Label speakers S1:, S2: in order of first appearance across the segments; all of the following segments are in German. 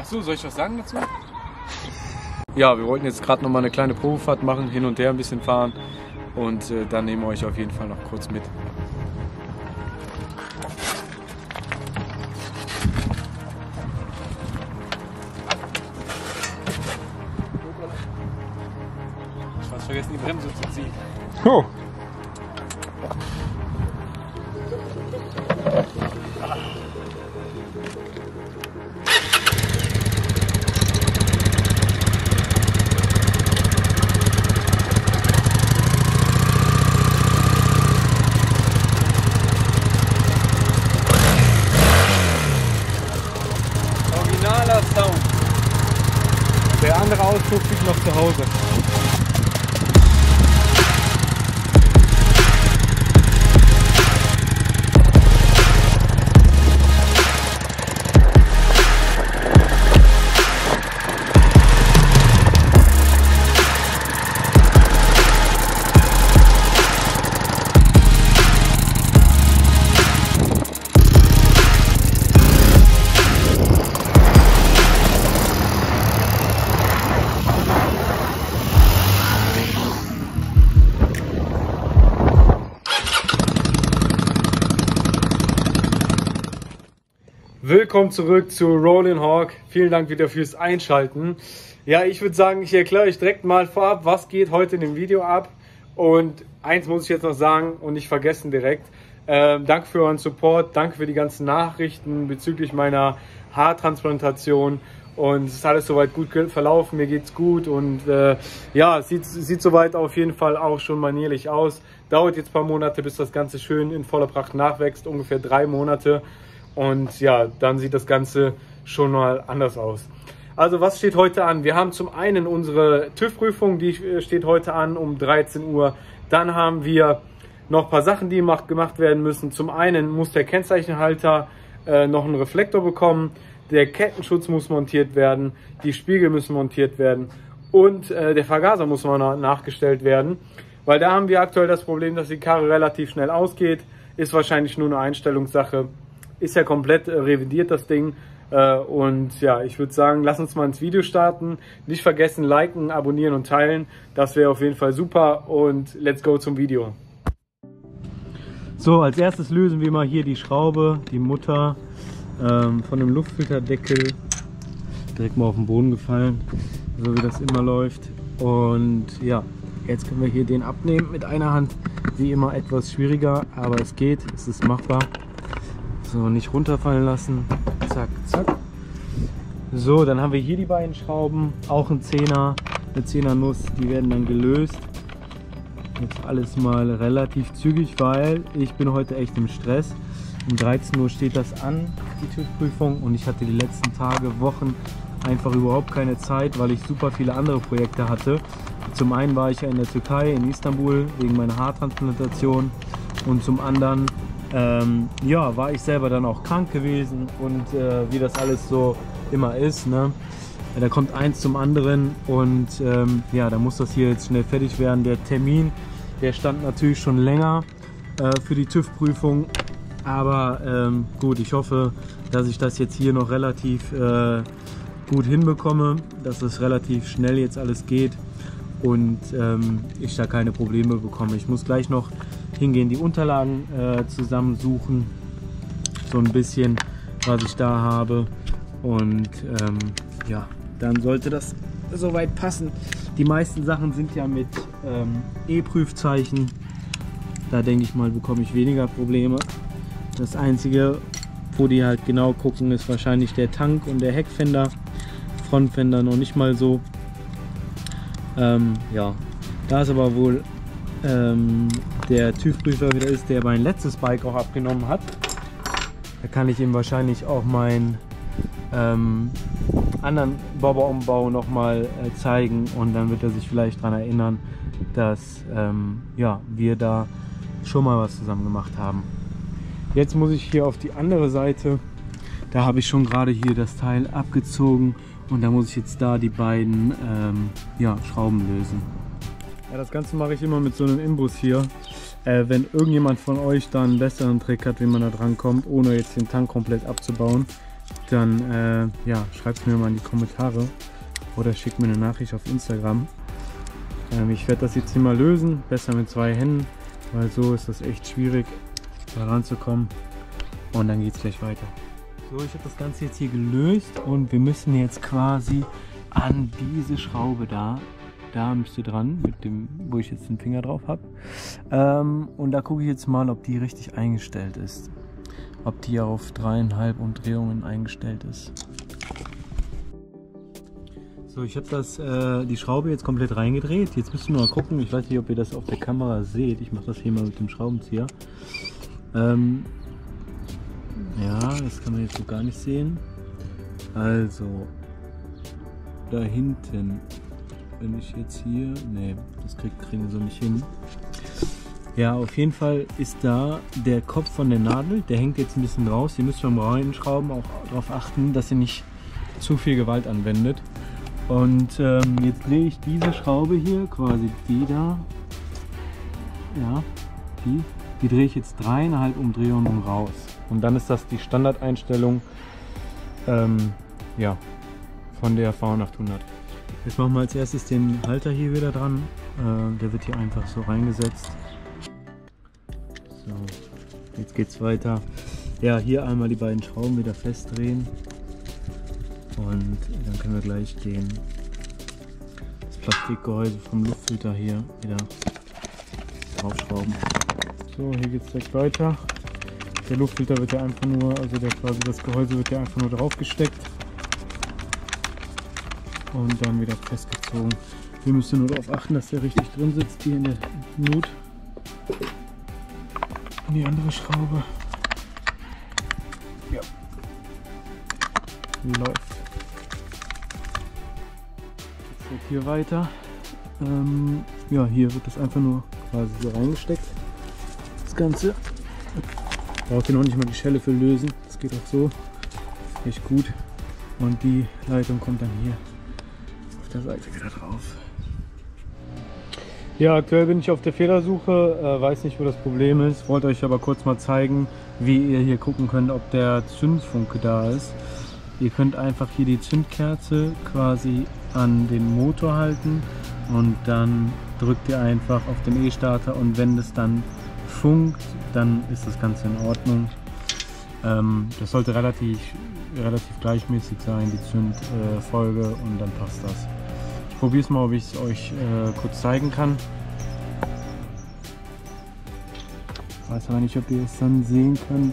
S1: Achso, soll ich was sagen dazu? Ja, wir wollten jetzt gerade noch mal eine kleine Probefahrt machen, hin und her ein bisschen fahren und dann nehmen wir euch auf jeden Fall noch kurz mit. Ich fast vergessen, die Bremse zu ziehen.
S2: Oh.
S1: Originaler Sound.
S2: Der andere Ausdruck liegt noch zu Hause. Willkommen zurück zu Rollin' Hawk. Vielen Dank wieder fürs Einschalten. Ja, ich würde sagen, ich erkläre euch direkt mal vorab, was geht heute in dem Video ab. Und eins muss ich jetzt noch sagen und nicht vergessen direkt. Danke für euren Support, danke für die ganzen Nachrichten bezüglich meiner Haartransplantation. Und es ist alles soweit gut verlaufen, mir geht's gut und ja, es sieht soweit auf jeden Fall auch schon manierlich aus. Dauert jetzt ein paar Monate, bis das Ganze schön in voller Pracht nachwächst, ungefähr 3 Monate. Und ja, dann sieht das Ganze schon mal anders aus. Also was steht heute an? Wir haben zum einen unsere TÜV-Prüfung, die steht heute an um 13 Uhr. Dann haben wir noch ein paar Sachen, die gemacht werden müssen. Zum einen muss der Kennzeichenhalter noch einen Reflektor bekommen. Der Kettenschutz muss montiert werden. Die Spiegel müssen montiert werden. Und der Vergaser muss mal nachgestellt werden. Weil da haben wir aktuell das Problem, dass die Karre relativ schnell ausgeht. Ist wahrscheinlich nur eine Einstellungssache. Ist ja komplett revidiert, das Ding. Und ja, ich würde sagen, lass uns mal ins Video starten. Nicht vergessen, liken, abonnieren und teilen. Das wäre auf jeden Fall super. Und let's go zum Video. So, als erstes lösen wir mal hier die Schraube, die Mutter von dem Luftfilterdeckel. Direkt mal auf den Boden gefallen, so wie das immer läuft. Und ja, jetzt können wir hier den abnehmen mit einer Hand. Wie immer etwas schwieriger, aber es geht, es ist machbar. So, nicht runterfallen lassen. Zack, zack. So, dann haben wir hier die beiden Schrauben. Auch ein 10er, eine 10er Nuss. Die werden dann gelöst. Jetzt alles mal relativ zügig, weil ich bin heute echt im Stress. Um 13 Uhr steht das an, die TÜV-Prüfung. Und ich hatte die letzten Tage, Wochen einfach überhaupt keine Zeit, weil ich super viele andere Projekte hatte. Zum einen war ich ja in der Türkei, in Istanbul, wegen meiner Haartransplantation. Und zum anderen ja, war ich selber dann auch krank gewesen und wie das alles so immer ist, ne? Da kommt eins zum anderen und ja, da muss das hier jetzt schnell fertig werden. Der Termin, der stand natürlich schon länger für die TÜV-Prüfung, aber gut, ich hoffe, dass ich das jetzt hier noch relativ gut hinbekomme, dass es relativ schnell jetzt alles geht und ich da keine Probleme bekomme. Ich muss gleich noch hingehen, die Unterlagen zusammensuchen, so ein bisschen, was ich da habe und ja, dann sollte das soweit passen. Die meisten Sachen sind ja mit E-Prüfzeichen, da denke ich mal, bekomme ich weniger Probleme. Das einzige, wo die halt genau gucken, ist wahrscheinlich der Tank und der Heckfender, Frontfender noch nicht mal so. Ja, da ist aber wohl der TÜV-Prüfer wieder ist, der mein letztes Bike auch abgenommen hat. Da kann ich ihm wahrscheinlich auch meinen anderen Bobber-Umbau nochmal zeigen und dann wird er sich vielleicht daran erinnern, dass ja, wir da schon mal was zusammen gemacht haben. Jetzt muss ich hier auf die andere Seite, da habe ich schon gerade hier das Teil abgezogen und da muss ich jetzt da die beiden ja, Schrauben lösen. Ja, das Ganze mache ich immer mit so einem Imbus hier. Wenn irgendjemand von euch da einen besseren Trick hat, wie man da dran kommt, ohne jetzt den Tank komplett abzubauen, dann ja, schreibt es mir mal in die Kommentare oder schickt mir eine Nachricht auf Instagram. Ich werde das jetzt hier mal lösen, besser mit 2 Händen, weil so ist das echt schwierig, da ranzukommen. Und dann geht es gleich weiter. So, ich habe das Ganze jetzt hier gelöst und wir müssen jetzt quasi an diese Schraube da müsste dran, mit dem, wo ich jetzt den Finger drauf habe. Und da gucke ich jetzt mal, ob die richtig eingestellt ist. Ob die auf 3,5 Umdrehungen eingestellt ist. So, ich habe die Schraube jetzt komplett reingedreht. Jetzt müssen wir mal gucken. Ich weiß nicht, ob ihr das auf der Kamera seht. Ich mache das hier mal mit dem Schraubenzieher. Ja, das kann man jetzt so gar nicht sehen. Also, da hinten, wenn ich jetzt hier, nee, das kriegen wir so nicht hin. Ja, auf jeden Fall ist da der Kopf von der Nadel, der hängt jetzt ein bisschen raus. Ihr müsst beim Reinschrauben auch darauf achten, dass ihr nicht zu viel Gewalt anwendet. Und jetzt drehe ich diese Schraube hier, quasi die da, ja, die drehe ich jetzt 3,5 Umdrehungen raus. Und dann ist das die Standardeinstellung ja, von der V800. Jetzt machen wir als erstes den Halter hier wieder dran. Der wird hier einfach so reingesetzt. So, jetzt geht's weiter. Ja, hier einmal die beiden Schrauben wieder festdrehen. Und dann können wir gleich das Plastikgehäuse vom Luftfilter hier wieder draufschrauben. So, hier geht es direkt weiter. Der Luftfilter wird ja einfach nur, also das Gehäuse wird ja einfach nur drauf gesteckt und dann wieder festgezogen. Wir müssen nur darauf achten, dass der richtig drin sitzt, hier in der Nut. Und die andere Schraube. Ja. Läuft. Jetzt geht hier weiter. Ja, hier wird das einfach nur quasi so reingesteckt. Das Ganze. Braucht ihr noch nicht mal die Schelle für lösen. Das geht auch so. Echt gut. Und die Leitung kommt dann hier auf der Seite wieder drauf. Ja, aktuell bin ich auf der Fehlersuche, weiß nicht, wo das Problem ist. Wollte euch aber kurz mal zeigen, wie ihr hier gucken könnt, ob der Zündfunke da ist. Ihr könnt einfach hier die Zündkerze quasi an den Motor halten und dann drückt ihr einfach auf den E-Starter und wenn es dann funkt, dann ist das Ganze in Ordnung. Das sollte relativ gleichmäßig sein, die Zündfolge, und dann passt das. Ich probiere es mal, ob ich es euch kurz zeigen kann. Ich weiß aber nicht, ob ihr es dann sehen könnt.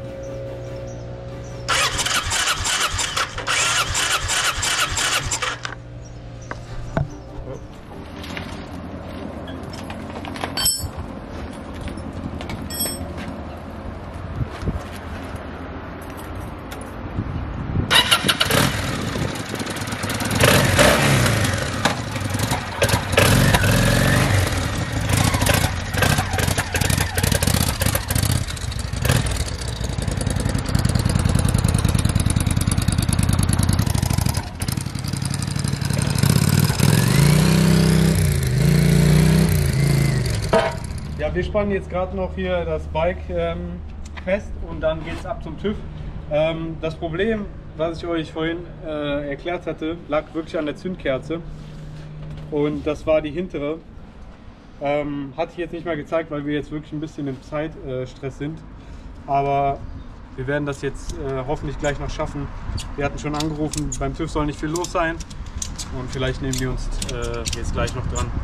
S2: Ja, wir spannen jetzt gerade noch hier das Bike fest und dann geht es ab zum TÜV. Das Problem, was ich euch vorhin erklärt hatte, lag wirklich an der Zündkerze und das war die hintere. Hatte ich jetzt nicht mal gezeigt, weil wir jetzt wirklich ein bisschen im Zeitstress sind, aber wir werden das jetzt hoffentlich gleich noch schaffen. Wir hatten schon angerufen, beim TÜV soll nicht viel los sein und vielleicht nehmen die uns jetzt gleich noch dran.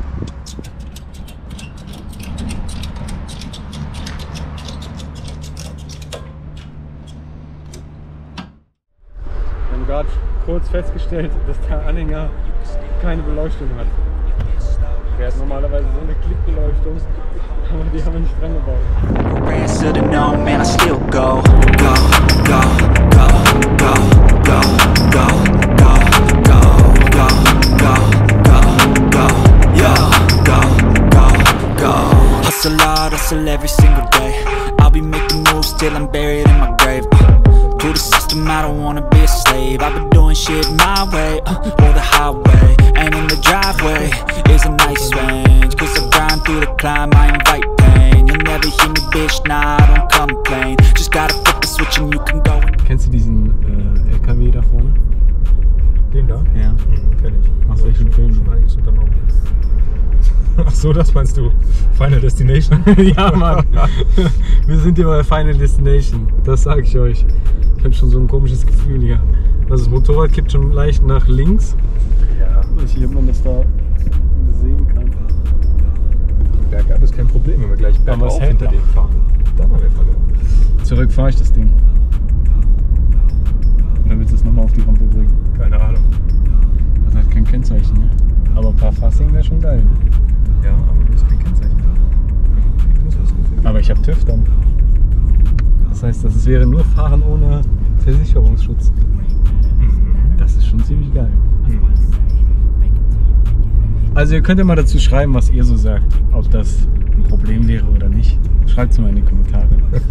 S2: Wir haben gerade kurz festgestellt, dass der Anhänger keine Beleuchtung hat. Der hat normalerweise so eine Klickbeleuchtung, aber die haben wir nicht dran gebaut.
S3: Hustle hard, hustle every single day. I'll be making moves till I'm buried in my grave. To the system, I don't wanna be a slave. I've been doing shit my way, or the highway. And in the driveway is a nice range. Cause I grind through the climb, I invite pain. You'll never hear me, bitch, nah, I don't complain. Just gotta flip the switch and you can go.
S2: Kennst du diesen LKW da vorne?
S4: Den da?
S2: Ja.
S4: Kenn ich.
S2: Aus welchem Film?
S4: Schon einiges unternommen. Ach so, das meinst du? Final Destination?
S2: Ja, Mann. Wir sind hier bei Final Destination. Das sage ich euch. Ich habe schon so ein komisches Gefühl hier. Also das Motorrad kippt schon leicht nach links.
S4: Ja.
S2: Ich weiß nicht, ob man das da sehen kann.
S4: Bergab ist kein Problem, wenn wir gleich
S2: Aber es
S4: bergauf
S2: hält
S4: hinter
S2: noch.
S4: dem fahren. Dann haben wir verloren.
S2: Zurück fahre ich das Ding. Oder willst du es nochmal auf die Rampe bringen?
S4: Keine Ahnung.
S2: Das hat kein Kennzeichen, ne? Aber ein paar Fassing wäre schon geil. Ne?
S4: Ja, aber du hast kein Kennzeichen. Du musst was gefunden.
S2: Aber ich habe TÜV dann. Das heißt, das wäre nur Fahren ohne Versicherungsschutz. Das ist schon ziemlich geil. Also ihr könnt ja mal dazu schreiben, was ihr so sagt. Ob das ein Problem wäre oder nicht. Schreibt es mal in die Kommentare.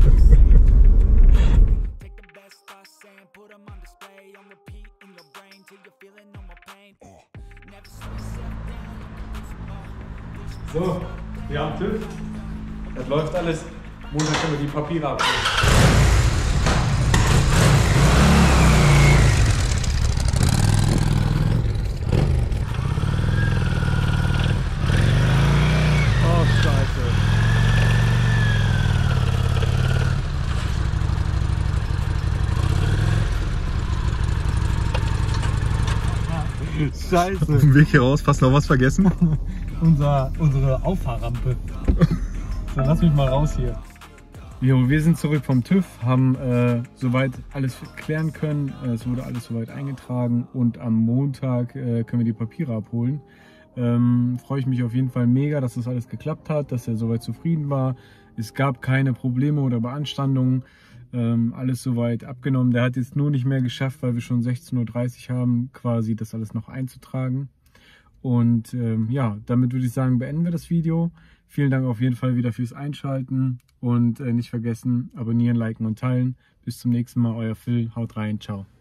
S2: So, wir haben TÜV. Das läuft alles. Montag können wir die Papiere abholen. Oh, Scheiße. Scheiße.
S4: Auf dem Weg hier raus, fast noch was vergessen.
S2: Unsere Auffahrrampe. So, lass mich mal raus hier. Jo, wir sind zurück vom TÜV, haben soweit alles klären können. Es wurde alles soweit eingetragen und am Montag können wir die Papiere abholen. Freue ich mich auf jeden Fall mega, dass das alles geklappt hat, dass er soweit zufrieden war. Es gab keine Probleme oder Beanstandungen. Alles soweit abgenommen. Der hat jetzt nur nicht mehr geschafft, weil wir schon 16:30 Uhr haben, quasi das alles noch einzutragen. Und ja, damit würde ich sagen, beenden wir das Video. Vielen Dank auf jeden Fall wieder fürs Einschalten und nicht vergessen, abonnieren, liken und teilen. Bis zum nächsten Mal, euer Phil. Haut rein, ciao.